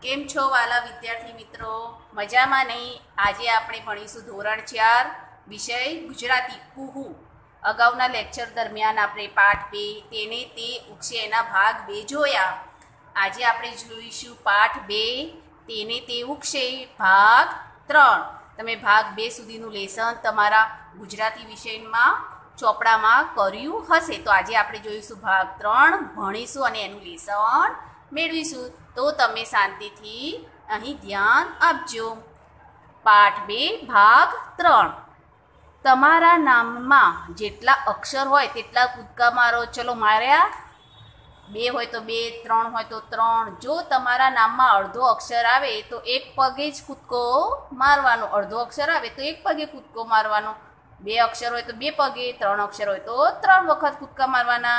કેમ છો વાલા વિદ્યાર્થી મિત્રો? મજામાં નહીં? આજે આપણે ભણીશું ધોરણ 4 વિષય ગુજરાતી કુહુ. અગાઉના લેક્ચર દરમિયાન આપણે પાઠ 2 તેને તે ઉગશે એના ભાગ 2 જોયા. આજે આપણે જોઈશું પાઠ 2 તેને તે ઉગશે ભાગ 3. તમે ભાગ 2 સુધીનું લેસન તમારા ગુજરાતી વિષયમાં ચોપડામાં કર્યું હશે. તો આજે આપણે જોઈશું ભાગ 3, ભણીશું અને એનું લેસન મેળવીશું. તો તમે શાંતિથી અહીં ધ્યાન આપજો. પાઠ 2 ભાગ 3. તમારા નામમાં જેટલા અક્ષર હોય તેટલા કૂદકા મારો. ચલો માર્યા. 2 હોય તો 2, 3 હોય તો 3. જો તમારા નામમાં અડધો અક્ષર આવે તો એક પગે જ કૂદકો મારવાનો. અડધો અક્ષર આવે તો એક પગે કૂદકો મારવાનો. 2 અક્ષર હોય તો 2 પગે, 3 અક્ષર હોય તો 3 વખત કૂદકા મારવાના.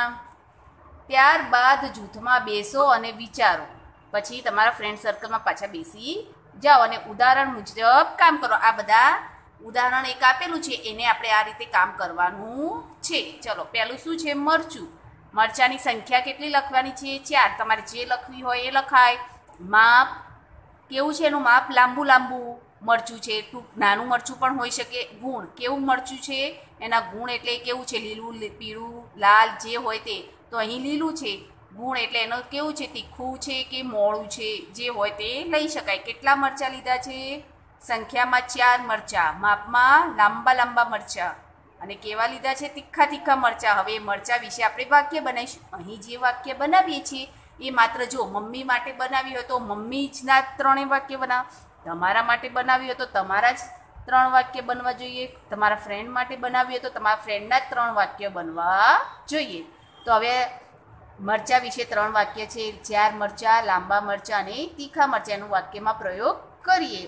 ત્યારબાદ જૂથમાં બેસો અને વિચારો. પછી તમારા ફ્રેન્ડ સર્કલમાં પાછા બેસી જાઓ અને ઉદાહરણ મુજબ કામ કરો. આ બધા ઉદાહરણ એક આપેલું છે, એને આપણે આ રીતે કામ કરવાનું છે. ચલો, પહેલું શું છે? મરચું. મરચાની સંખ્યા કેટલી લખવાની છે? 4. તમારે જે લખવી હોય એ લખાય. માપ કેવું છે? એનું માપ લાંબુ મરચું છે, નાનું મરચું પણ હોઈ શકે. ગુણ કેવું મરચું છે? એના ગુણ એટલે કેવું છે? લીલું, પીળું, લાલ જે હોય તે. તો અહીં લીલું છે. ગુણ એટલે એનું કેવું છે? તીખું છે કે મોળું છે? જે હોય તે લઈ શકાય. કેટલા મરચાં લીધા છે? સંખ્યામાં 4 મરચાં. માપમાં લાંબા મરચાં. અને કેવા લીધા છે? તીખા મરચાં. હવે મરચાં વિશે આપણે વાક્ય બનાવીશું. અહીં જે વાક્ય બનાવીએ છીએ એ માત્ર જો મમ્મી માટે બનાવી હોય તો મમ્મી જ ના 3 વાક્ય બનાવ. તમારા માટે બનાવી હોય તો તમારા જ 3 વાક્ય બનવા જોઈએ. તમારા ફ્રેન્ડ માટે બનાવી હોય તો તમારા ફ્રેન્ડના જ 3 વાક્ય બનવા જોઈએ. તો હવે મરચાં વિશે 3 વાક્ય છે. 4 મરચાં, લાંબા મરચાં અને તીખા મરચાંનું વાક્યમાં પ્રયોગ કરીએ.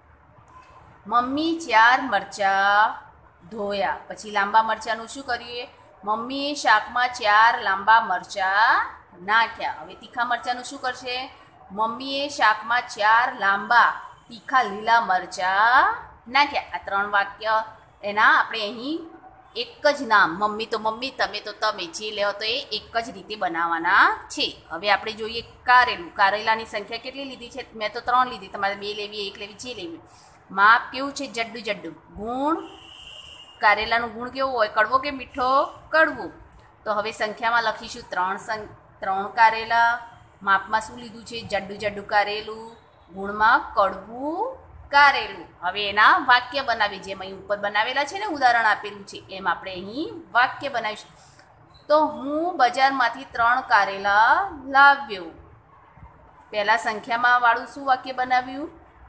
મમ્મી 4 મરચાં ધોયા. પછી લાંબા મરચાંનું શું કરીએ? મમ્મીએ શાકમાં 4 લાંબા મરચાં નાખ્યા. હવે તીખા મરચાંનું શું કરશે? મમ્મીએ શાકમાં 4 લાંબા તીખા લીલા મરચાં નાખ્યા. આ 3 વાક્ય એના આપણે અહીં એક જ નામ, મમ્મી તો મમ્મી, તમે તો તમે, જે લેવો તો એ એક જ રીતે બનાવવાના છે. હવે આપણે જોઈએ કારેલું. કારેલાની સંખ્યા કેટલી લીધી છે? મેં તો 3 લીધી. તમારે 2 લેવી, 1 લેવી, જે લેવી. માપ કેવું છે? જડ્ડું. ગુણ, કારેલાનું ગુણ કેવું હોય? કડવો કે મીઠો? કડવું. તો હવે સંખ્યામાં લખીશું 3 કારેલા. માપમાં શું લીધું છે? જડ્ડું કારેલું. ગુણમાં કડવું કારેલું. હવે એના વાક્ય બનાવી. જેમ અહીં ઉપર બનાવેલા છે ને, ઉદાહરણ આપેલું છે, એમ આપણે અહીં વાક્ય બનાવીશું. તો હું બજારમાંથી 3 કારેલા લાવ્યો. પહેલા સંખ્યામાં વાળું શું વાક્ય બનાવ્યું?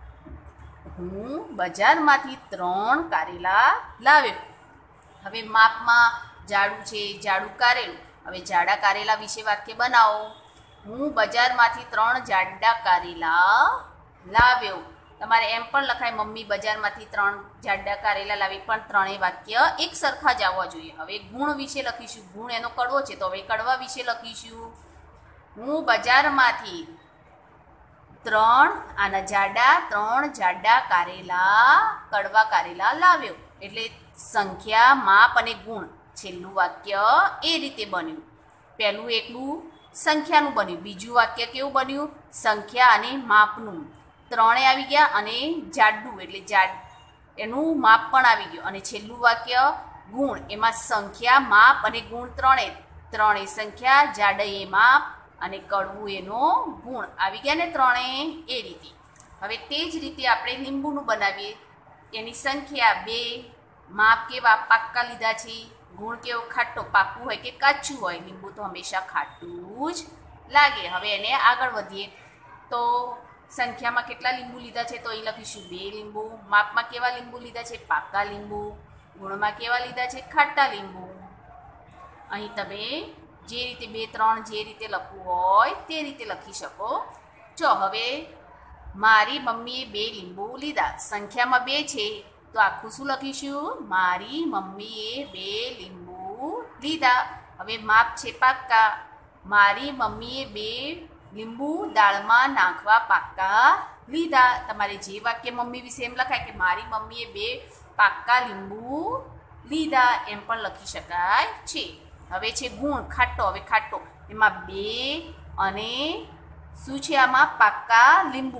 હું બજારમાંથી 3 કારેલા લાવ્યો. હવે માપમાં જાડું છે, જાડું કારેલું. હવે જાડા કારેલા વિશે વાક્ય બનાવો. હું બજારમાંથી 3 જાડા કારેલા લાવ્યો. તમારે એમ પણ લખાય, મમ્મી બજારમાંથી 3 જાડા કારેલા લાવી, પણ 3 વાક્ય એક સરખા જ આવવા જોઈએ. હવે ગુણ વિશે લખીશું. ગુણ એનો કડવો છે, તો હવે કડવા વિશે લખીશું. હું બજારમાંથી 3 જાડા કારેલા, કડવા કારેલા લાવ્યો. એટલે સંખ્યા, માપ અને ગુણ. છેલ્લું વાક્ય એ રીતે બન્યું. પહેલું એકલું સંખ્યાનું બન્યું. બીજું વાક્ય કેવું બન્યું? સંખ્યા અને માપનું. 3 આવી ગયા અને જાડું એટલે એનું માપ પણ આવી ગયું. અને છેલ્લું વાક્ય ગુણ. એમાં સંખ્યા, માપ અને ગુણ 3 સંખ્યા, જાડાઈ એ માપ અને કડવું એનો ગુણ આવી ગયા ને 3 એ રીતે. હવે તે જ રીતે આપણે લીંબુનું બનાવીએ. એની સંખ્યા 2, માપ કેવા? પાક્કા લીધા છે. ગુણ કેવો? ખાટો. પાકું હોય કે કાચું હોય? લીંબુ તો હંમેશા ખાટું જ લાગે. હવે એને આગળ વધીએ તો સંખ્યામાં કેટલા લીંબુ લીધા છે? તો અહીં લખીશું 2 લીંબુ. માપમાં કેવા લીંબુ લીધા છે? પાકા લીંબુ. ગુણમાં કેવા લીધા છે? ખાટા લીંબુ. અહીં તમે જે રીતે 2, 3 જે રીતે લખવું હોય તે રીતે લખી શકો છો. હવે મારી મમ્મીએ 2 લીંબુ લીધા. સંખ્યામાં 2 છે તો આખું શું લખીશું? મારી મમ્મીએ 2 લીંબુ લીધા. હવે માપ છે પાક્કા. મારી મમ્મીએ 2 લીંબુ દાળમાં નાખવા પાક્કા લીધા. તમારે જે વાક્ય મમ્મી વિશે એમ લખાય કે મારી મમ્મીએ 2 પાક્કા લીંબુ લીધા, એમ પણ લખી શકાય છે. હવે છે ગુણ, ખાટો. હવે ખાટો એમાં 2 અને શું છે આમાં? પાક્કા લીંબુ.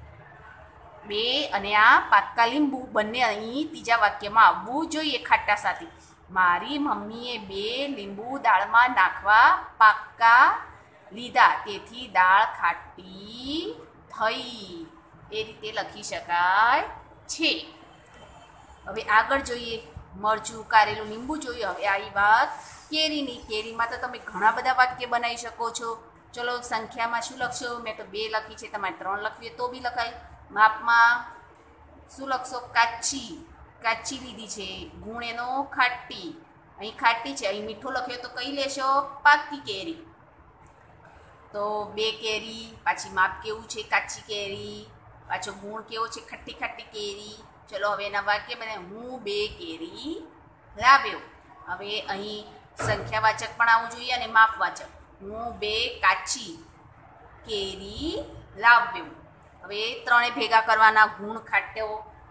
2 અને આ પાક્કા લીંબુ બંને અહીં ત્રીજા વાક્યમાં આવવું જોઈએ ખાટા સાથે. મારી મમ્મીએ 2 લીંબુ દાળમાં નાખવા પાક્કા લીધા, તેથી દાળ ખાટી થઈ. એ રીતે લખી શકાય છે. હવે આગળ જોઈએ. મરચું, કારેલું, લીંબુ જોયું. હવે આવી વાત કેરીની. કેરીમાં તો તમે ઘણા બધા વાક્ય બનાવી શકો છો. ચલો સંખ્યામાં શું લખશો? મેં તો 2 લખી છે, તમારે 3 લખવી હોય તો બી લખાય. માપમાં શું લખશો? કાચી. કાચી લીધી છે. ગુણ એનો ખાટી. અહીં ખાટી છે, અહીં મીઠું લખ્યો તો કઈ લેશો? પાકી કેરી. તો 2 કેરી. પાછી માપ કેવું છે? કાચી કેરી. પાછો ગુણ કેવો છે? ખટ્ટી ખટ્ટી કેરી. ચલો હવે એના વાક્ય બને. હું 2 કેરી લાવ્યો. હવે અહીં સંખ્યાવાચક પણ આવવું જોઈએ અને માપવાચક. હું 2 કાચી કેરી લાવ્યો. હવે 3 ભેગા કરવાના. ગુણ ખાટો,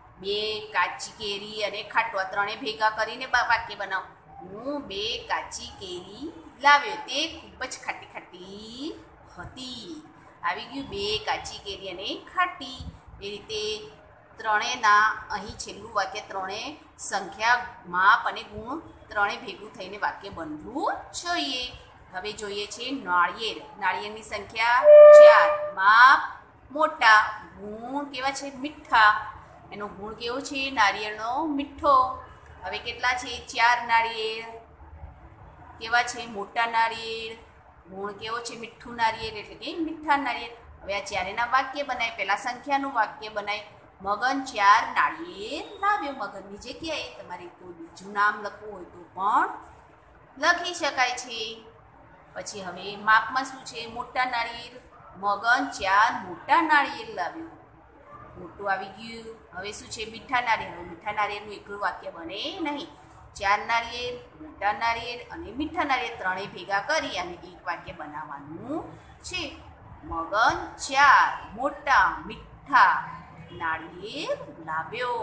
2 કાચી કેરી અને ખાટો, આ 3 ભેગા કરીને વાક્ય બનાવો. હું 2 કાચી કેરી લાવ્યો. તે ખૂબ જ ખાટી ખાટી હતી. આવી ગયું 2 કાચી કેરી અને ખાટી. એ રીતે ત્રણેયના અહીં છેલ્લું વાક્ય 3 સંખ્યા, માપ અને ગુણ 3 ભેગું થઈને વાક્ય બનવું જોઈએ. હવે જોઈએ છે નાળિયેર. નાળિયેરની સંખ્યા 4, માપ મોટા, ગુણ કેવા છે? મીઠા. એનો ગુણ કેવો છે? નાળિયેરનો મીઠો. હવે કેટલા છે? 4 નાળિયેર. કેવા છે? મોટા નાળિયેર. ગુણ કેવો છે? મીઠું નાળિયેર, એટલે કે મીઠા નાળિયેર. હવે આ ચારેના વાક્ય બનાય. પહેલા સંખ્યાનું વાક્ય બનાય. મગન 4 નાળિયેર લાવ્યો. મગનની જગ્યાએ તમારે કોઈ બીજું નામ લખવું હોય તો પણ લખી શકાય છે. પછી હવે માપમાં શું છે? મોટા નાળિયેર. મગન 4 મોટા નાળિયેર લાવ્યો. મોટું આવી ગયું. હવે શું છે? મીઠા નાળિયેર. હવે મીઠા નાળિયેરનું એકલું વાક્ય બને નહીં. 4 નાળિયેર, મોટા નાળિયેર અને મીઠા નાળિયેર 3 ભેગા કરી અને એક વાક્ય બનાવવાનું છે. મગન 4 મોટા મીઠા નાળિયેર લાવ્યો.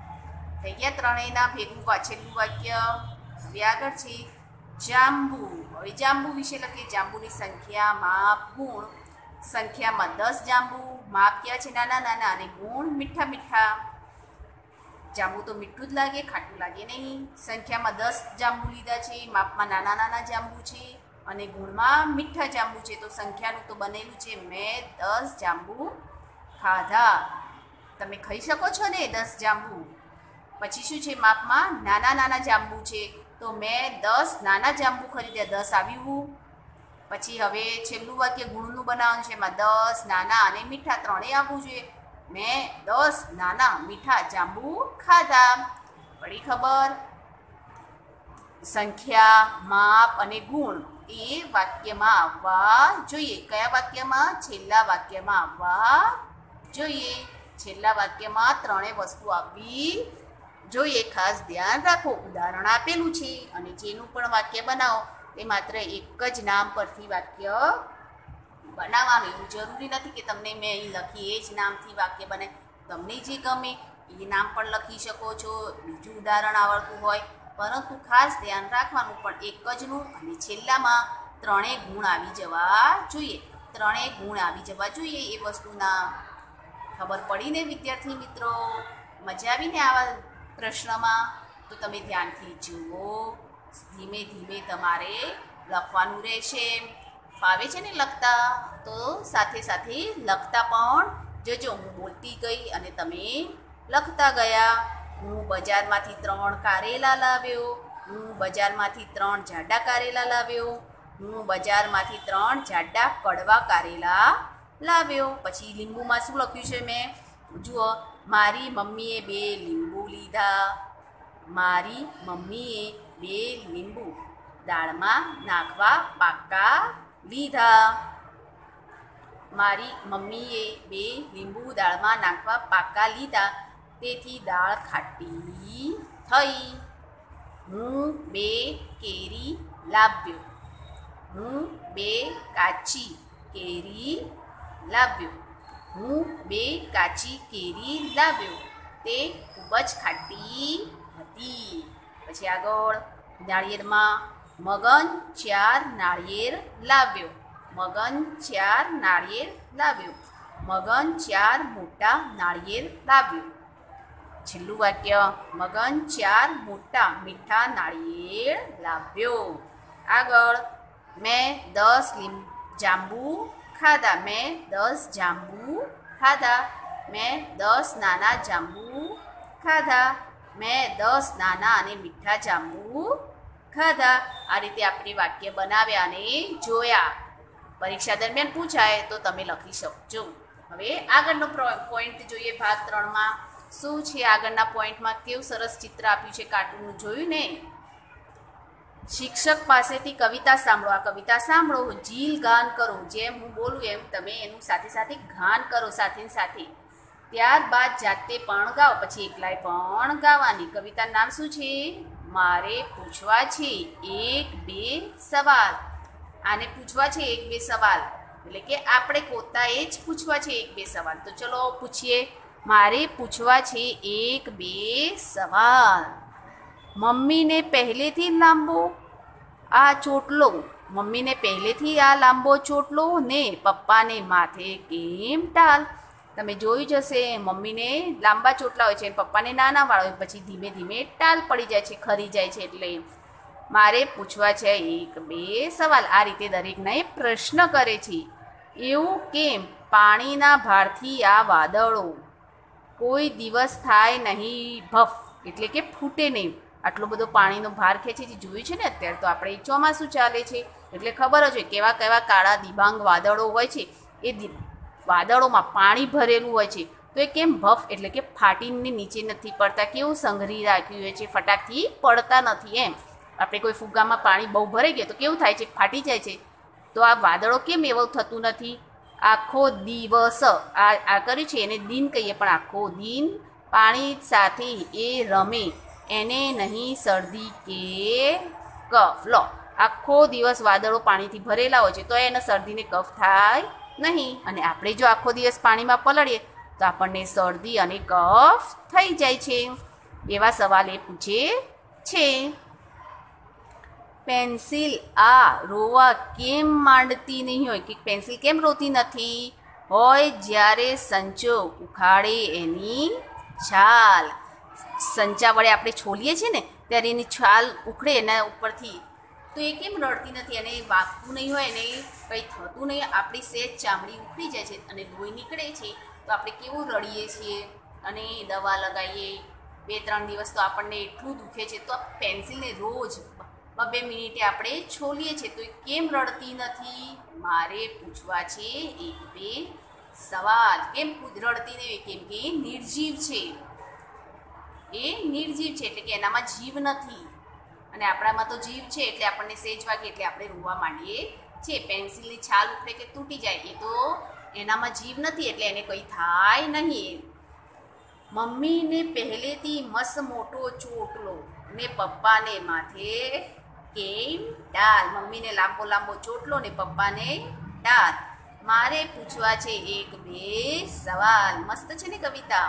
થઈ ગયા ત્રણેયના ભેગું છેલ્લું વાક્ય. હવે આગળ છે જાંબુ. હવે જાંબુ વિશે લખીએ. જાંબુની સંખ્યા, માપ, ગુણ. સંખ્યામાં 10 જાંબુ, માપ ક્યાં છે? નાના નાના, અને ગુણ મીઠા મીઠા. જાંબુ તો મીઠું જ લાગે, ખાટું લાગે નહીં. સંખ્યામાં 10 જાંબુ લીધા છે, માપમાં નાના નાના જાંબુ છે અને ગુણમાં મીઠા જાંબુ છે. તો સંખ્યાનું તો બનેલું છે. મેં 10 જાંબુ ખાધા. તમે ખાઈ શકો છો ને 10 જાંબુ. પછી શું છે? માપમાં નાના નાના જાંબુ છે, તો મેં 10 નાના જાંબુ ખરીદ્યા. 10 આવ્યું. પછી હવે છેલ્લું વાક્ય ગુણનું બનાવવાનું છે. એમાં 10 નાના અને મીઠા 3 આવવું જોઈએ. મેં 10 નાના મીઠા જાંબુ ખાધા. પડી ખબર? સંખ્યા, માપ અને ગુણ એ વાક્યમાં આવવા જોઈએ. કયા વાક્યમાં? છેલ્લા વાક્યમાં આવવા જોઈએ. છેલ્લા વાક્યમાં 3 વસ્તુ આવવી જોઈએ. ખાસ ધ્યાન રાખો. ઉદાહરણ આપેલું છે અને જેનું પણ વાક્ય બનાવો તે માત્ર એક જ નામ પરથી વાક્ય બનાવવાનું. એવું જરૂરી નથી કે તમને મેં અહીં લખી એ જ નામથી વાક્ય બને. તમને જે ગમે એ નામ પણ લખી શકો છો, બીજું ઉદાહરણ આવડતું હોય, પરંતુ ખાસ ધ્યાન રાખવાનું પણ એક જનું અને છેલ્લામાં 3 ગુણ આવી જવા જોઈએ. 3 ગુણ આવી જવા જોઈએ એ વસ્તુના. ખબર પડી ને વિદ્યાર્થી મિત્રો? મજા આવીને આવા પ્રશ્નમાં? તો તમે ધ્યાનથી જુઓ. ધીમે ધીમે તમારે લખવાનું રહેશે. ફાવે છે ને લખતા? તો સાથે સાથે લખતા પણ જજો. હું બોલતી ગઈ અને તમે લખતા ગયા. હું બજારમાંથી 3 કારેલા લાવ્યો. હું બજારમાંથી 3 જાડા કારેલા લાવ્યો. હું બજારમાંથી 3 જાડા કડવા કારેલા લાવ્યો. પછી લીંબુમાં શું લખ્યું છે મેં? જુઓ. મારી મમ્મીએ 2 લીંબુ લીધા. મારી મમ્મીએ 2 લીંબુ દાળમાં નાખવા પાક્કા લીધા. મારી મમ્મીએ 2 લીંબુ દાળમાં નાખવા પાક્કા લીધા, તેથી દાળ ખાટી થઈ. હું 2 કેરી લાવ્યો. હું 2 કાચી કેરી લાવ્યો. હું 2 કાચી કેરી લાવ્યો. તે ખૂબ જ ખાટી હતી. પછી આગળ નાળિયેરમાં મગન 4 નાળિયેર લાવ્યો. મગન 4 નાળિયેર લાવ્યો. મગન 4 મોટા નાળિયેર લાવ્યો. છેલ્લું વાક્ય, મગન 4 મોટા મીઠા નાળિયેર લાવ્યો. આગળ, મેં 10 જાંબુ ખાધા. મેં 10 જાંબુ ખાધા. મેં 10 નાના જાંબુ ખાધા. મેં 10 નાના અને મીઠા જાંબુ ખાધા. આ રીતે આપણે વાક્ય બનાવ્યા અને જોયા. પરીક્ષા દરમિયાન પૂછાય તો તમે લખી શકજો. હવે આગળનો પોઈન્ટ જોઈએ ભાગ 3માં. શું છે આગળના પોઈન્ટમાં? કેવું સરસ ચિત્ર આપ્યું છે, કાર્ટૂનનું જોયું ને? શિક્ષક પાસેથી કવિતા સાંભળો. આ કવિતા સાંભળો, જીલ ગાન કરો. જેમ હું બોલું એમ તમે એનું સાથે સાથે ગાન કરો, સાથે સાથે. ત્યારબાદ જાતે પણ ગાઓ, પછી એકલાય પણ ગાવાની. કવિતાનું નામ શું છે? મારે પૂછવા છે 1-2 સવાલ. આને પૂછવા છે 1-2 સવાલ, એટલે કે આપણે પોતાએ જ પૂછવા છે 1-2 સવાલ. તો ચલો પૂછીએ. મારે પૂછવા છે 1-2 સવાલ. મમ્મીને પહેલેથી લાંબો આ ચોટલો, મમ્મીને પહેલેથી આ લાંબો ચોટલો ને પપ્પાને માથે કેમ ટાલ? તમે જોયું જ હશે, મમ્મીને લાંબા ચોટલા હોય છે અને પપ્પાને નાના વાળા હોય, પછી ધીમે ધીમે ટાલ પડી જાય છે, ખરી જાય છે. એટલે મારે પૂછવા છે 1-2 સવાલ. આ રીતે દરેકને પ્રશ્ન કરે છે. એવું કેમ? પાણીના ભારથી આ વાદળો કોઈ દિવસ થાય નહીં ભફ, એટલે કે ફૂટે નહીં. આટલો બધો પાણીનો ભાર ખેંચે છે, જોયું છે ને? અત્યારે તો આપણે ચોમાસું ચાલે છે એટલે ખબર જ હોય કેવા કેવા કાળા દિબાંગ વાદળો હોય છે. એ વાદળોમાં પાણી ભરેલું હોય છે, તો એ કેમ ભફ, એટલે કે ફાટીને નીચે નથી પડતા, કેવું સંઘરી રાખ્યું હોય છે, ફટાકથી પડતા નથી. એમ આપણે કોઈ ફુગ્ગામાં પાણી બહુ ભરાઈ ગયું તો કેવું થાય છે? ફાટી જાય છે. તો આ વાદળો કેમ એવું થતું નથી? આખો દિવસ આ કર્યું છે એને દિન કહીએ, પણ આખો દિન પાણી સાથે એ રમે, એને નહીં શરદી કે કફ. લો, આખો દિવસ વાદળો પાણીથી ભરેલા હોય છે તો એને શરદીને કફ થાય નહીં. અને આપણે જો આખો દિવસ પાણીમાં પલળીએ તો આપણને શરદી અને કફ થઈ જાય છે. એવા સવાલ એ પૂછે છે. પેન્સિલ આ રોવા કેમ માંડતી નહીં હોય? કે પેન્સિલ કેમ રોતી નથી હોય? જ્યારે સંચો ઉખાડે એની છાલ. સંચા વડે આપણે છોલીએ છીએ ને ત્યારે એની છાલ ઉખડે એના ઉપરથી, તો એ કેમ રડતી નથી? એને વાગતું નહીં હોય, એને કંઈ થતું નહીં, આપણી સહેજ ચામડી ઉખડી જાય છે અને લોહી નીકળે છે તો આપણે કેવું રડીએ છીએ અને દવા લગાવીએ. 2-3 દિવસ તો આપણને એટલું દુખે છે, તો પેન્સિલને રોજ 2 મિનિટે આપણે છોલીએ છીએ, તો એ કેમ રડતી નથી? મારે પૂછવા છે 1-2 સવાલ. કેમ રડતી નહીં? કેમ કે એ નિર્જીવ છે. એ નિર્જીવ છે એટલે કે એનામાં જીવ નથી, અને આપણામાં તો જીવ છે એટલે આપણને સેજ વાગે એટલે આપણે રોવા માંડીએ છીએ. પેન્સિલની છાલ ઉખડે કે તૂટી જાય એ તો એનામાં જીવ નથી એટલે એને કંઈ થાય નહીં. મમ્મીને પહેલેથી મસ્ત મોટો ચોટલો ને પપ્પાને માથે કેમ ટાલ? મમ્મીને લાંબો લાંબો ચોટલો ને પપ્પાને ટાલ. મારે પૂછવા છે 1-2 સવાલ. મસ્ત છે ને કવિતા?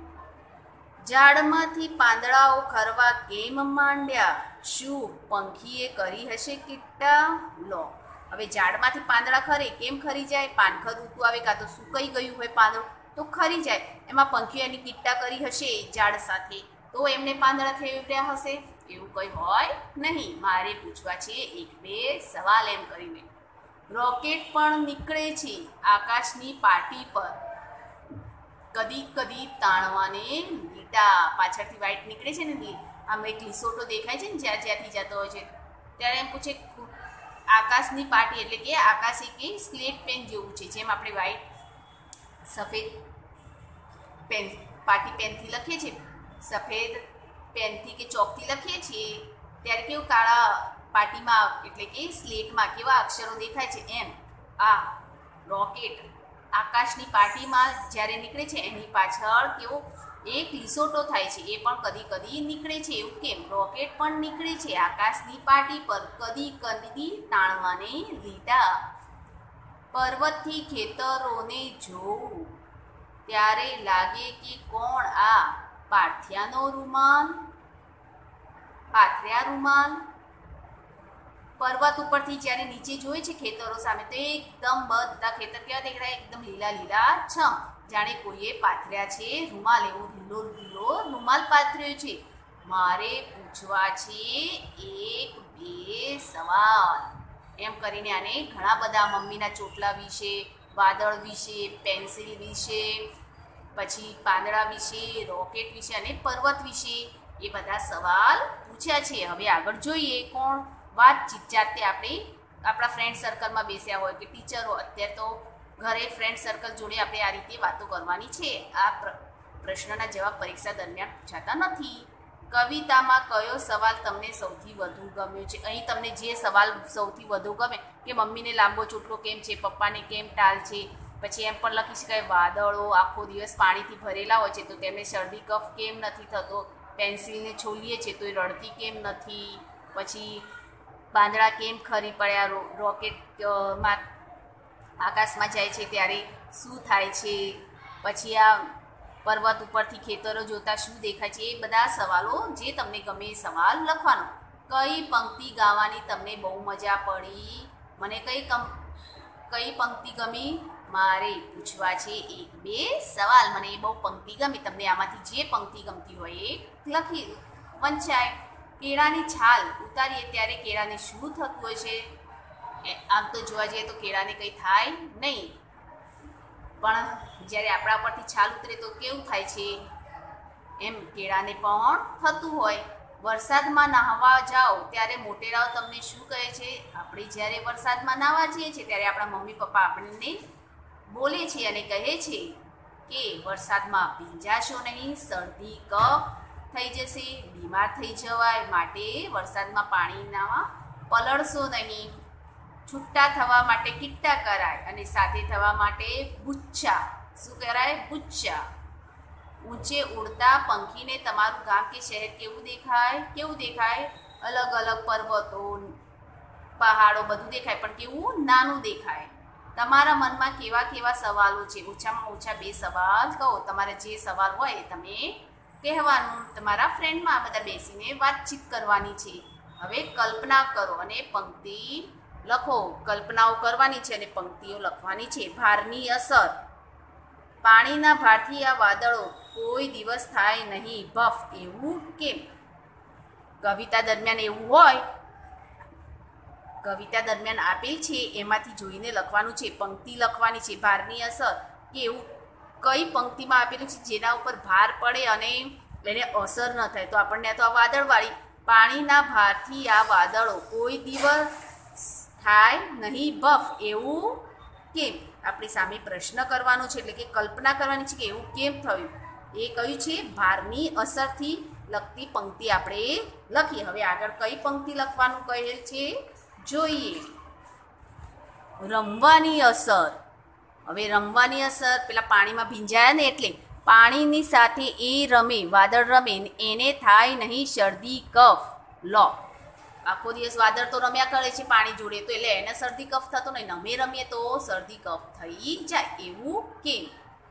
ઝાડમાંથી પાંદડાઓ ખરવા કેમ માંડ્યા? શું પંખીએ કરી હશે કીટા? લો, હવે ઝાડમાંથી પાંદડા ખરે, કેમ ખરી જાય? પાનખર ઋતુ આવે કાં તો સુકાઈ ગયું હોય પાંદડું તો ખરી જાય. એમાં પંખીઓ એની કીટા કરી હશે ઝાડ સાથે, તો એમને પાંદડા થયા હશે? એવું કંઈ હોય નહીં. મારે પૂછવા છે 1-2 સવાલ એમ કરીને. રોકેટ પણ નીકળે છે આકાશની પાટી પર, કદી કદી તાણવાને લીટા. પાછળથી વાઇટ નીકળે છે ને, આમ એક લીસોટો દેખાય છે ને જ્યાં જ્યાંથી જતો હોય છે, ત્યારે એમ પૂછે આકાશની પાટી, એટલે કે આકાશ એક સ્લેટ પેન જેવું છે. જેમ આપણે વાઇટ સફેદ પેન પાટી પેનથી લખીએ છીએ, સફેદ પેનથી કે ચોકથી લખીએ છીએ ત્યારે કેવું કાળા પાટીમાં એટલે કે સ્લેટમાં કેવા અક્ષરો દેખાય છે, એમ આ રોકેટ આકાશની પાટીમાં જ્યારે નીકળે છે એની પાછળ કેવો એક લીસોટો થાય છે, એ પણ કદી કદી નીકળે છે. એવું કેમ? રોકેટ પણ નીકળે છે આકાશની પાટી પર, કદી કદી તાણવાને લીટા. પર્વતથી ખેતરોને જોઉં ત્યારે લાગે કે કોણ આ પાથર્યાનો રૂમાલ? પાથર્યા રૂમાલ. પર્વત ઉપરથી જ્યારે નીચે જોઈએ છે ખેતરો સામે તો એકદમ બધા ખેતર કેવા દેખાય, એકદમ લીલા લીલા છમ, જાણે કોઈએ પાથર્યા છે રૂમાલ, એવો લીલો લીલો રૂમાલ પાથર્યો છે. મારે પૂછવા છે એક બે સવાલ. એમ કરીને આને ઘણા બધા મમ્મીના ચોટલા વિશે, વાદળ વિશે, પેન્સિલ વિશે, પછી પાંદડા વિશે, રોકેટ વિશે અને પર્વત વિશે એ બધા સવાલ પૂછ્યા છે. હવે આગળ જોઈએ કોણ વાતચીત જાતે આપણે આપણા ફ્રેન્ડ સર્કલમાં બેસ્યા હોય કે ટીચરો, અત્યારે તો ઘરે ફ્રેન્ડ સર્કલ જોડે આપણે આ રીતે વાતો કરવાની છે. આ પ્રશ્નના જવાબ પરીક્ષા દરમિયાન પૂછાતા નથી. કવિતામાં કયો સવાલ તમને સૌથી વધુ ગમ્યો છે? અહીં તમને જે સવાલ સૌથી વધુ ગમે કે મમ્મીને લાંબો ચોટલો કેમ છે, પપ્પાને કેમ ટાલ છે, પછી એમ પણ લખી શકાય વાદળો આખો દિવસ પાણીથી ભરેલા હોય છે તો તેમને શરદી કફ કેમ નથી થતો, પેન્સિલને છોલીએ છે તો એ રડતી કેમ નથી, પછી પાંદડા કેમ ખરી પડ્યા, રોકેટમાં આકાશમાં જાય છે ત્યારે શું થાય છે, પછી આ પર્વત ઉપરથી ખેતરો જોતા શું દેખાય છે, એ બધા સવાલો જે તમને ગમે એ સવાલ લખવાનો. કઈ પંક્તિ ગાવાની તમને બહુ મજા પડી? મને કઈ પંક્તિ ગમી? મારે પૂછવા છે એક બે સવાલ. મને એ બહુ પંક્તિ ગમી. તમને આમાંથી જે પંક્તિ ગમતી હોય એ લખી વંચાય. કેળાની છાલ ઉતારીએ ત્યારે કેળાને શું થતું હોય છે? આમ તો જોવા જઈએ તો કેળાને કંઈ થાય નહીં, પણ જ્યારે આપણા પરથી છાલ ઉતરે તો કેવું થાય છે? એમ કેળાને પણ થતું હોય. વરસાદમાં નાહવા જાઓ ત્યારે મોટેરાઓ તમને શું કહે છે? આપણે જ્યારે વરસાદમાં નાહવા જઈએ છીએ ત્યારે આપણા મમ્મી પપ્પા આપણને બોલે છે અને કહે છે કે વરસાદમાં ભીંજાશો નહીં, શરદી કફ થઈ જશે, બીમાર થઈ જવાય, માટે વરસાદમાં પાણીમાં પલળશો નહીં. છૂટા થવા માટે કિટ્ટા કરાય અને સાથે થવા માટે બુચ્ચા. શું કરાય? બુચ્ચા. ઊંચે ઉડતા પંખીને તમારું ગામ કે શહેર કેવું દેખાય? અલગ અલગ પર્વતો, પહાડો બધું દેખાય, પણ કેવું? નાનું દેખાય. તમારા મનમાં કેવા કેવા સવાલો છે? ઓછામાં ઓછા બે સવાલ કહો. તમારે જે સવાલ હોય એ તમે કહેવાનું. તમારા ફ્રેન્ડમાં આ બધા બેસીને વાતચીત કરવાની છે. હવે કલ્પના કરો અને પંક્તિ લખો. કલ્પનાઓ કરવાની છે અને પંક્તિઓ લખવાની છે. ભારની અસર. પાણીના ભારથી આ વાદળો કોઈ દિવસ થાય નહીં ભફ, એવું કેમ? કવિતા દરમિયાન એવું હોય, કવિતા દરમિયાન આપેલ છે એમાંથી જોઈને લખવાનું છે. પંક્તિ લખવાની છે. ભારની અસર કે એવું કઈ પંક્તિમાં આપેલું છે જેના ઉપર ભાર પડે અને એને અસર ન થાય? તો આપણને તો આ વાદળવાળી. પાણીના ભારથી આ વાદળો કોઈ દિવસ થાય નહીં ભફ, એવું કેમ? આપણી સામે પ્રશ્ન કરવાનો છે, એટલે કે કલ્પના કરવાની છે કે એવું કેમ થયું. એ કયું છે? ભારની અસરથી લગતી પંક્તિ આપણે લખીએ. હવે આગળ કઈ પંક્તિ લખવાનું કહેલ છે જોઈએ. રમવાની અસર. હવે રમવાની અસર, પેલા પાણીમાં ભીંજાયા ને એટલે પાણીની સાથે એ રમે, વાદળ રમે, એને થાય નહીં શરદી કફ. લો, આખો દિવસ વાદળ તો રમ્યા કરે છે પાણી જોડે, તો એટલે એને શરદી કફ થતો નહીં. અમે રમીએ તો શરદી કફ થઈ જાય, એવું કેમ?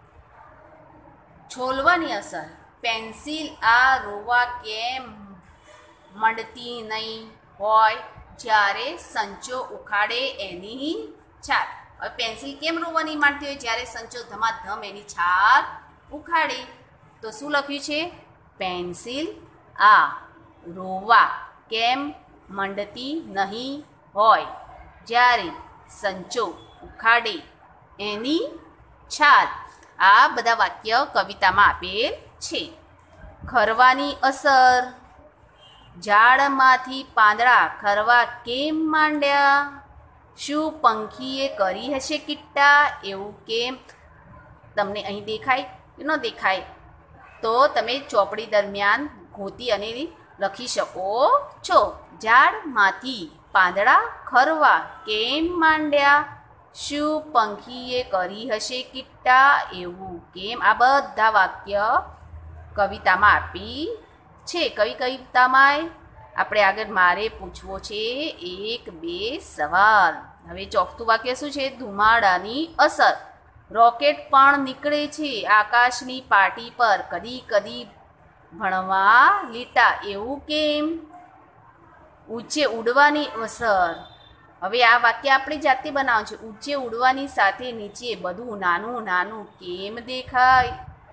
છોલવાની અસર. પેન્સિલ આ રોવા કેમ મંડતી નહીં હોય જ્યારે સંચો ઉખાડે એની છાલ? હવે પેન્સિલ કેમ રોવા નહીં માંડતી હોય જ્યારે સંચો ધમાધમ એની છાલ ઉખાડે? તો શું લખ્યું છે? પેન્સિલ આ રોવા કેમ મંડતી નહીં હોય જ્યારે સંચો ઉખાડે એની છાલ. આ બધા વાક્ય કવિતામાં આપેલ છે. ખરવાની અસર. ઝાડમાંથી પાંદડા ખરવા કેમ માંડ્યા? શું પંખીએ કરી હશે કિટ્ટા? એવું કેમ? તમને અહીં દેખાય કે ન દેખાય? તો તમે ચોપડી દરમિયાન ગોતી અને લખી શકો છો. ઝાડમાંથી પાંદડા ખરવા કેમ માંડ્યા? શું પંખીએ કરી હશે કિટ્ટા? એવું કેમ? આ બધા વાક્ય કવિતામાં આપી છે. કઈ કવિતામાં? આપણે આગળ મારે પૂછવો છે એક બે સવાલ. હવે ચોથું વાક્ય શું છે? ધુમાડાની અસર. રોકેટ પણ નીકળે છે આકાશની પાટી પર, કદી કદી ભણવા લીટા, એવું કેમ? ઊંચે ઉડવાની અસર. હવે આ વાક્ય આપણે જાતે બનાવવાનું છે. ઊંચે ઉડવાની સાથે નીચે બધું નાનું નાનું કેમ દેખાય?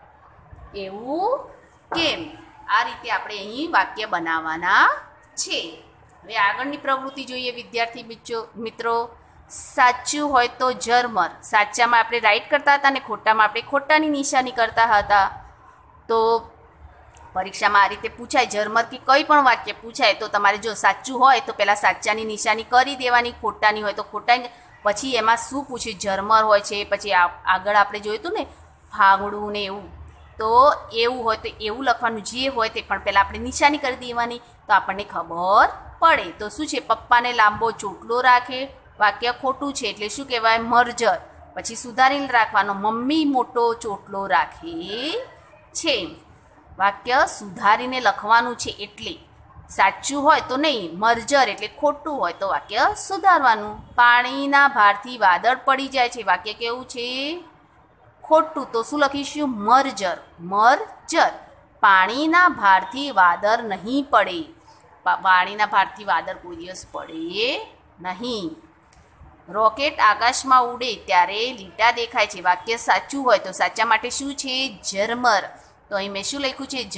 એવું કેમ? આ રીતે આપણે અહીં વાક્ય બનાવવાના છે. હવે આગળની પ્રવૃત્તિ જોઈએ વિદ્યાર્થી મિત્રો. સાચું હોય તો ઝરમર. સાચામાં આપણે રાઈટ કરતા હતા અને ખોટામાં આપણે ખોટાની નિશાની કરતા હતા. તો પરીક્ષામાં આ રીતે પૂછાય, ઝરમરથી કંઈ પણ વાક્ય પૂછાય તો તમારે જો સાચું હોય તો પહેલાં સાચાની નિશાની કરી દેવાની, ખોટાની હોય તો ખોટાની. પછી એમાં શું પૂછે? ઝરમર હોય છે, પછી આગળ આપણે જોયું હતું ને ફાગડું ને એવું. તો એવું હોય તો એવું લખવાનું, જે હોય તે પણ પહેલાં આપણે નિશાની કરી દેવાની તો આપણને ખબર પડે. તો શું છે? પપ્પાને લાંબો ચોટલો રાખે. વાક્ય ખોટું છે એટલે શું કહેવાય? મરજર. પછી સુધારીને રાખવાનો, મમ્મી મોટો ચોટલો રાખે છે. વાક્ય સુધારીને લખવાનું છે એટલે સાચું હોય તો નહીં, મરજર એટલે ખોટું હોય તો વાક્ય સુધારવાનું. પાણીના ભારથી વાદળ પડી જાય છે. વાક્ય કેવું છે? ખોટું. તો શું લખીશું? મરજર. મરજર. પાણીના ભારથી વાદળ નહીં પડે. પાણીના ભારથી વાદળ કોઈ દિવસ પડે નહીં. રોકેટ આકાશમાં ઉડે ત્યારે લીટા દેખાય છે. વાક્ય સાચું હોય તો સાચા માટે શું છે? ઝરમર. તો અહીં મેં શું લખ્યું છે?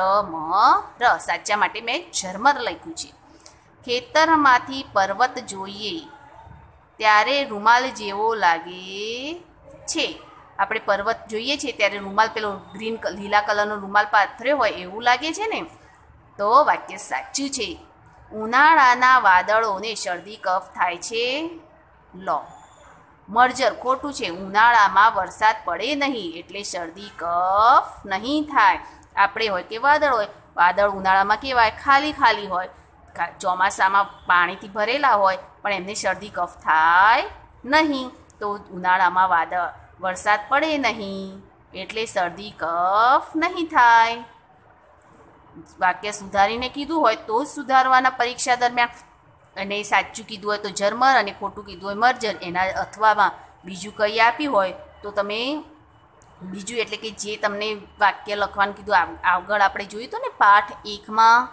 ઝરમર. સાચા માટે મેં ઝરમર લખ્યું છે. ખેતરમાંથી પર્વત જોઈએ ત્યારે રૂમાલ જેવો લાગે છે. આપણે પર્વત જોઈએ છીએ ત્યારે રૂમાલ પેલો લીલા કલરનો રૂમાલ પાથર્યો હોય એવું લાગે છે ને? તો વાક્ય સાચું છે. ઉનાળાના વાદળોને શરદી કફ થાય છે. લો. મરજર. ખોટું છે. ઉનાળામાં વરસાદ પડે નહીં એટલે શરદી કફ નહીં થાય. આપણે હોય કે વાદળ હોય, વાદળ ઉનાળામાં કેવાય? ખાલી ખાલી હોય. ચોમાસામાં પાણીથી ભરેલા હોય પણ એમને શરદી કફ થાય નહીં. તો ઉનાળામાં વરસાદ પડે નહીં એટલે શરદી કફ નહીં થાય. વાક્ય સુધારીને કીધું હોય તો જ સુધારવાના પરીક્ષા દરમિયાન. અને સાચું કીધું હોય તો ઝરમર અને ખોટું કીધું હોય મરજર. એના અથવામાં બીજું કંઈ આપ્યું હોય તો તમે બીજું એટલે કે જે તમને વાક્ય લખવાનું કીધું આગળ આપણે જોયું હતું ને પાઠ 1માં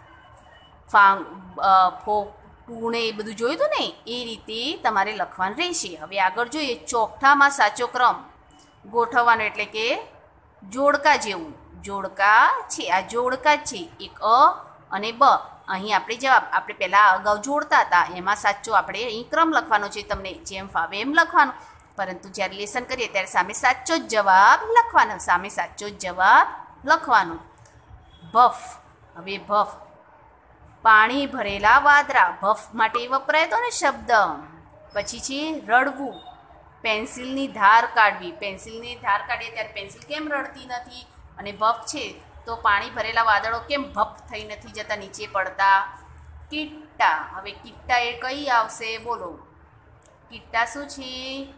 ટૂણે એ બધું જોયું હતું ને એ રીતે તમારે લખવાનું રહેશે. હવે આગળ જોઈએ ચોકઠામાં સાચો ક્રમ ગોઠવવાનો એટલે કે જોડકા જેવું. જોડકા છે, આ જોડકા છે. એક અ અને બ. અહીં આપણે જવાબ આપણે પહેલાં અગાઉ જોડતા હતા એમાં સાચો આપણે અહીં ક્રમ લખવાનો છે. તમને જેમ ફાવે એમ લખવાનું, પરંતુ જ્યારે લેસન કરીએ ત્યારે સામે સાચો જ જવાબ લખવાનો. સામે સાચો જ જવાબ લખવાનો. ભફ. હવે ભફ. પાણી ભરેલા વાદળા. ભફ માટે વપરાય તો ને શબ્દ. પછી છે રડવું. પેન્સિલની ધાર કાઢવી. પેન્સિલની ધાર કાઢીએ ત્યારે પેન્સિલ કેમ રડતી નથી? અને ભફ છે તો પાણી ભરેલા વાદળો કેમ ભફ થઈ નથી જતા, નીચે પડતા? કીટ્ટા. હવે કીટ્ટા એ કઈ આવશે? બોલો. કીટ્ટા શું છે?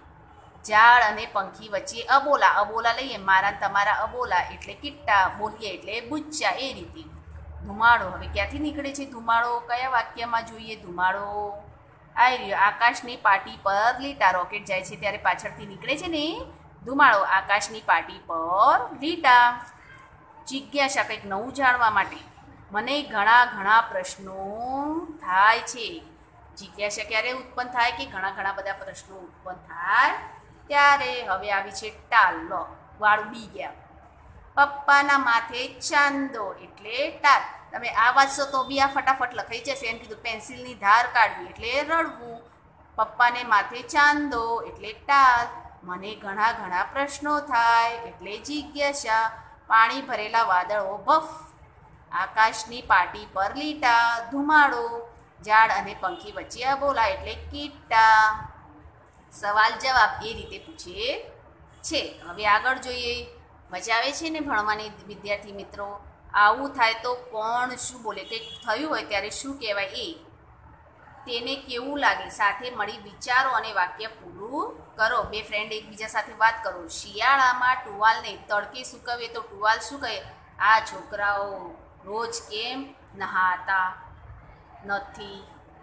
ઝાડ અને પંખી વચ્ચે અબોલા. અબોલા લઈએ, મારા તમારા અબોલા એટલે કીટ્ટા. બોલીએ એટલે બુચ્ચા. એ રીતે. ધુમાડો. હવે ક્યાંથી નીકળે છે ધુમાડો? કયા વાક્યમાં જોઈએ ધુમાડો? આવી રહ્યો. આકાશની પાટી પર લીટા. રોકેટ જાય છે ત્યારે પાછળથી નીકળે છે ને ધુમાડો. આકાશની પાટી પર લીટા. જિજ્ઞાસા. કંઈક નવું જાણવા માટે. મને ઘણા પ્રશ્નો થાય છે. જિજ્ઞાસા ક્યારે ઉત્પન્ન થાય? કે ઘણા બધા પ્રશ્નો ઉત્પન્ન થાય ત્યારે. હવે આવી છે ટાલ. લો વાળું બી ગયા. પપ્પાના માથે ચાંદો એટલે ટાલ. તમે આ વાંચશો તો બી આ ફટાફટ લખાઈ જશે. એમ કીધું પેન્સિલની ધાર કાઢવી એટલે રડવું. પપ્પાને માથે ચાંદો એટલે ટાલ. મને ઘણા પ્રશ્નો થાય એટલે જિજ્ઞાસા. પાણી ભરેલા વાદળો ભફ. આકાશની પાટી પર લીટા. ધુમાડો. ઝાડ અને પંખી વચ્ચે અબોલા એટલે કીટ્ટા. સવાલ જવાબ એ રીતે પૂછે છે. હવે આગળ જોઈએ. મજા આવે છે ને ભણવાની વિદ્યાર્થી મિત્રો? આવું થાય તો કોણ શું બોલે? કંઈક થયું હોય ત્યારે શું કહેવાય એ તેને કેવું લાગે? સાથે મળી વિચારો અને વાક્ય પૂરું કરો. બે ફ્રેન્ડ એકબીજા સાથે વાત કરો. શિયાળામાં ટુવાલને તડકે સૂકવીએ તો ટુવાલ શું કહે? આ છોકરાઓ રોજ કેમ નહાતા નથી?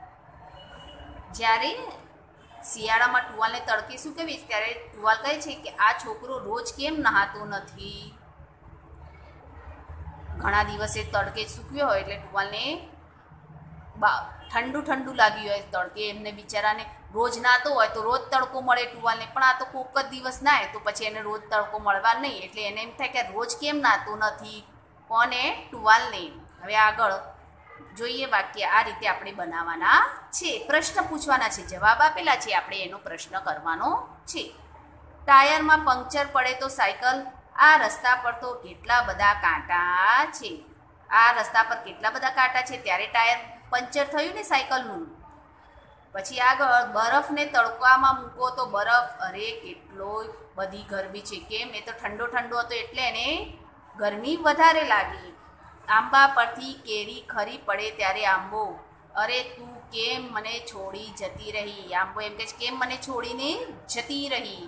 જ્યારે શિયાળામાં ટુવાલને તડકે સૂકવીએ ત્યારે ટુવાલ કહે છે કે આ છોકરો રોજ કેમ નહાતો નથી? ઘણા દિવસે તડકે સૂકવ્યો હોય એટલે ટુવાલને ઠંડુ ઠંડુ લાગ્યું હોય તડકે, એમને બિચારાને રોજ નાતો હોય તો રોજ તડકો મળે ટુવાલને, પણ આ તો કોક જ દિવસ નાય તો પછી એને રોજ તડકો મળવા નહીં, એટલે એને એમ થાય કે રોજ કેમ નાતો નથી, કોને? ટુવાલને. હવે આગળ જોઈએ વાક્ય. આ રીતે આપણે બનાવવાના છે, પ્રશ્ન પૂછવાના છે, જવાબ આપેલા છે, આપણે એનો પ્રશ્ન કરવાનો છે. ટાયરમાં પંક્ચર પડે તો સાયકલ, આ રસ્તા પર તો કેટલા બધા કાંટા છે. આ રસ્તા પર કેટલા બધા કાંટા છે, ત્યારે ટાયર પંક્ચર થયું ને સાયકલનું. પછી આગળ, બરફને તડકામાં મૂકો તો બરફ, અરે કેટલો બધી ગરમી છે, કેમ? એ તો ઠંડો ઠંડો હતો એટલે એને ગરમી વધારે લાગી. આંબા પરથી કેરી ખરી પડે ત્યારે આંબો, અરે તું કેમ મને છોડી જતી રહી. આંબો એમ કહે છે, કેમ મને છોડીને જતી રહી.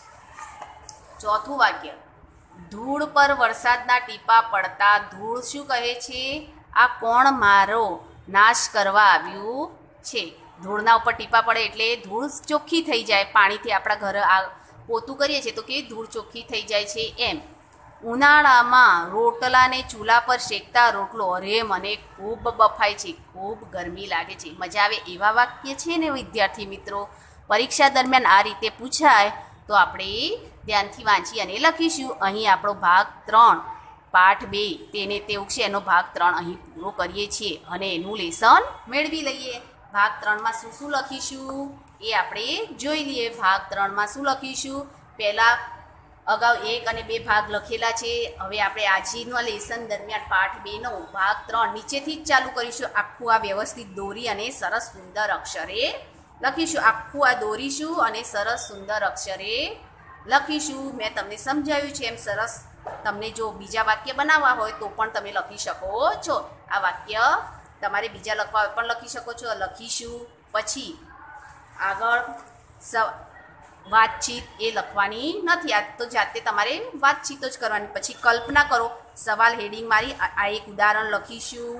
ચોથું વાક્ય, ધૂળ પર વરસાદના ટીપા પડતા, ધૂળ શું કહે છે? આ કોણ મારો નાશ કરવા આવ્યું છે. ધૂળના ઉપર ટીપા પડે એટલે ધૂળ ચોખ્ખી થઈ જાય. પાણીથી આપણા ઘર પોતું કરીએ છીએ તો કેવી ધૂળ ચોખ્ખી થઈ જાય છે એમ. ઉનાળામાં રોટલાને ચૂલા પર શેકતા રોટલો, અરે મને ખૂબ બફાય છે, ખૂબ ગરમી લાગે છે. મજા આવે એવા વાક્ય છે ને વિદ્યાર્થી મિત્રો. પરીક્ષા દરમિયાન આ રીતે પૂછાય તો આપણે ધ્યાનથી વાંચી અને લખીશું. અહીં આપણો ભાગ 3 પાઠ 2 તેને તેવું છે એનો ભાગ 3 અહીં પૂરો કરીએ છીએ અને એનું લેસન મેળવી લઈએ. ભાગ 3માં શું શું લખીશું એ આપણે જોઈ લઈએ. ભાગ 3માં શું લખીશું? પહેલાં અગાઉ 1 અને 2 ભાગ લખેલા છે. હવે આપણે આજના લેસન દરમિયાન પાઠ 2નો ભાગ 3 નીચેથી જ ચાલુ કરીશું. આખું આ વ્યવસ્થિત દોરી અને સરસ સુંદર અક્ષરે લખીશું. આખું આ દોરીશું અને સરસ સુંદર અક્ષરે લખીશું. મેં તમને સમજાવ્યું છે એમ સરસ. તમને જો બીજા વાક્ય બનાવવા હોય તો પણ તમે લખી શકો છો. આ વાક્ય તમારે બીજા લખવા હોય પણ લખી શકો છો. લખીશું. પછી આગળ વાતચીત એ લખવાની નથી, આ તો જાતે તમારે વાતચીત જ કરવાની. પછી કલ્પના કરો, સવાલ હેડિંગ મારી આ એક ઉદાહરણ લખીશું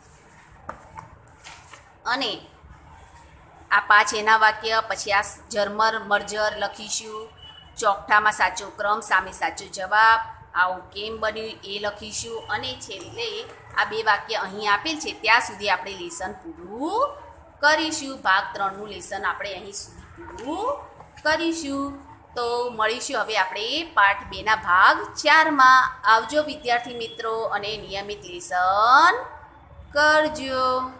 અને આ 5 એના વાક્ય. પછી આ જર્મર મર્જર લખીશું. ચોકઠામાં સાચો ક્રમ, સામે સાચો જવાબ, આવું કેમ બન્યું એ લખીશું. અને છેલ્લે આ 2 વાક્ય અહીં આપેલ છે ત્યાં સુધી આપણે લેસન પૂરું કરીશું. ભાગ 3નું લેસન આપણે અહીં સુધી પૂરું કરીશું. તો મળીશું હવે આપણે પાઠ 2ના ભાગ 4માં. આવજો વિદ્યાર્થી મિત્રો અને નિયમિત લેસન કરજો.